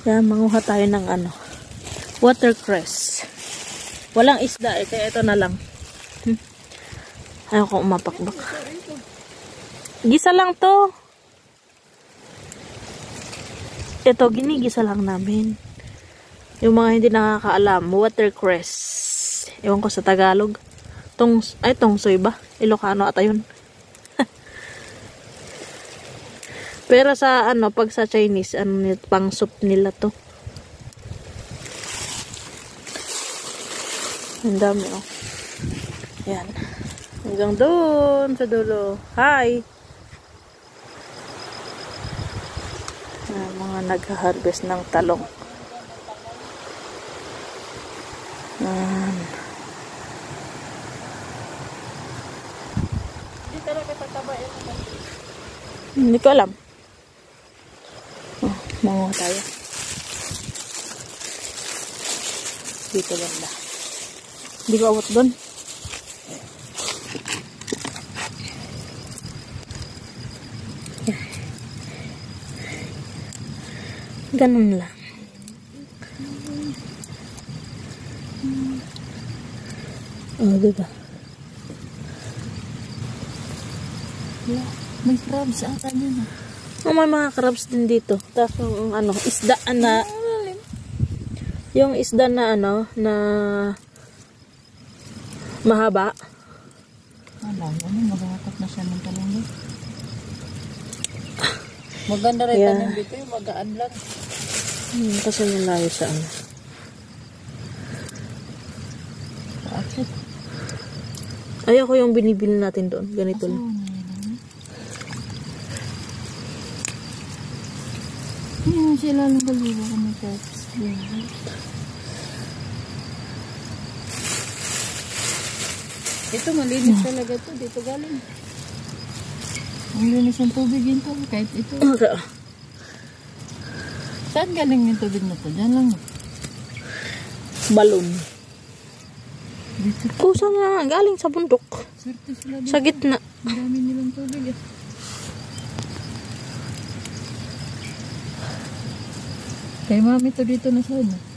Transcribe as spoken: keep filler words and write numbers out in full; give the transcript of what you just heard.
Yan, manguha tayo ng ano, watercress. Walang isda eh, kaya ito na lang. Hmm. Ayaw ko umapakbak. Gisa lang to. Ito, ginigisa lang namin. Yung mga hindi nakakaalam, watercress. Ewan ko sa Tagalog. Tong, ay, tongsoy ba? Ilocano ata yun. Pero sa ano, pag sa Chinese, ano, pang soup nila to. Ang dami, oh. Yan. Hanggang doon sa dulo. Hi! Yan, mga nag-harvest ng talong. Yan. Hindi talaga tataba yun. Hindi ko alam. Oh, manguha tayo. Dito banda. Hindi ko abot doon. Ganun lang. Oh, diba? May crabs ata dyan. Oh, may mga crabs din dito. Tapos yung ano, isda na yung isda na ano, na mahaba. Wala, ano, maghahatak na siya ng talong. Maganda rin Yeah. tanim dito, yung magaan lang. Hmm, kasi malayo sa ano. Bakit? Ayaw ko yung binibili natin doon. Ganito lang. Yan, sila lang kaliwa ko ng text. Ito, malinis talaga to. Dito galing. Ang linis ng tubig yun to. Kahit ito. Okay. Saan galing yung tubig na to? Diyan lang. Balon. Dito. Kusa nga. Galing sa bundok. Swerte sila dito. Sa gitna. Ang dami nilang tubig eh. Kay mami to dito na sana.